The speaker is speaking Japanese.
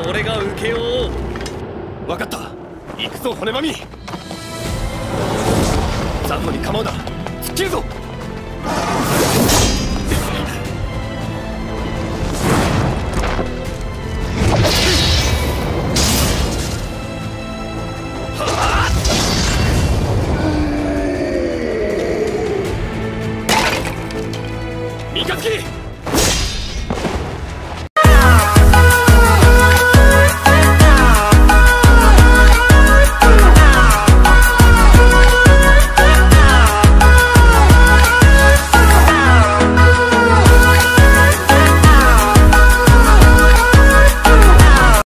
俺が受けよう。 分かった。行くぞ骨まみ。ザンゴに構うな。突っ切るぞ。三日月